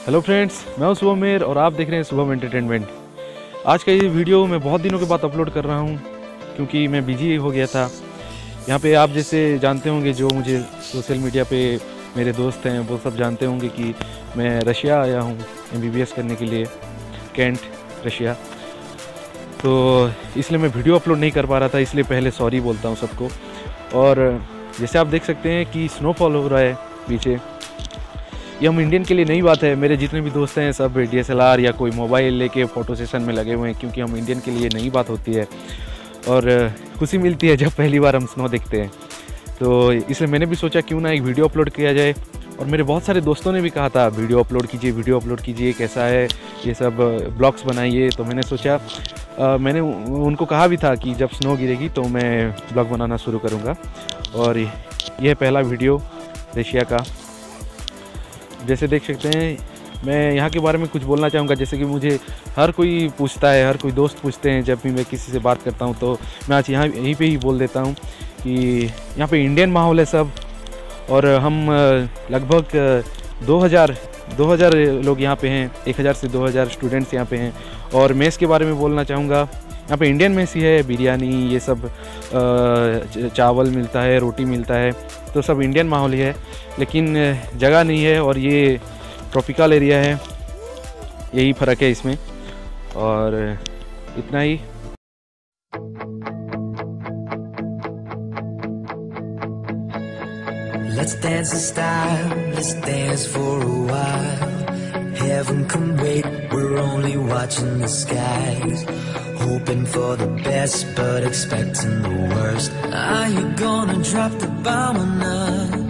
Hello friends, मैं हूं शुभम मेर और आप देख रहे हैं शुभम एंटरटेनमेंट। आज का ये वीडियो मैं बहुत दिनों के बाद अपलोड कर रहा हूं क्योंकि मैं बिजी हो गया था। यहाँ पे आप जैसे जानते होंगे, जो मुझे सोशल मीडिया पे मेरे दोस्त हैं वो सब जानते होंगे कि मैं रशिया आया हूँ MBBS करने के लिए, कैंट रशिया। तो इसलिए मैं वीडियो अपलोड नहीं कर पा रहा था, इसलिए पहले सॉरी बोलता हूँ सबको। और जैसे आप देख सकते हैं कि स्नोफॉल हो रहा है पीछे। ये हम इंडियन के लिए नई बात है। मेरे जितने भी दोस्त हैं सब DSLR या कोई मोबाइल लेके फ़ोटो सेशन में लगे हुए हैं, क्योंकि हम इंडियन के लिए नई बात होती है और खुशी मिलती है जब पहली बार हम स्नो देखते हैं। तो इसलिए मैंने भी सोचा क्यों ना एक वीडियो अपलोड किया जाए। और मेरे बहुत सारे दोस्तों ने भी कहा था वीडियो अपलोड कीजिए, कैसा है ये सब, ब्लॉग्स बनाइए। तो मैंने सोचा मैंने उनको कहा भी था कि जब स्नो गिरेगी तो मैं ब्लॉग बनाना शुरू करूँगा। और यह पहला वीडियो रशिया का। जैसे देख सकते हैं, मैं यहाँ के बारे में कुछ बोलना चाहूँगा। जैसे कि मुझे हर कोई पूछता है, हर कोई दोस्त पूछते हैं जब भी मैं किसी से बात करता हूँ, तो मैं आज यहीं पे ही बोल देता हूँ कि यहाँ पे इंडियन माहौल है सब। और हम लगभग 2000 लोग यहाँ पे हैं, 1000 से 2000 स्टूडेंट्स यहाँ पे हैं। और मेस के बारे में बोलना चाहूँगा, यहाँ पे इंडियन मेस ही है, बिरयानी ये सब, चावल मिलता है, रोटी मिलता है, तो सब इंडियन माहौल ही है। लेकिन जगह नहीं है और ये ट्रॉपिकल एरिया है, यही फ़र्क है इसमें। और इतना ही। Let's dance in style, let's dance for a while. Heaven can wait, we're only watching the skies. Hoping for the best, but expecting the worst. Are you gonna drop the bomb or not?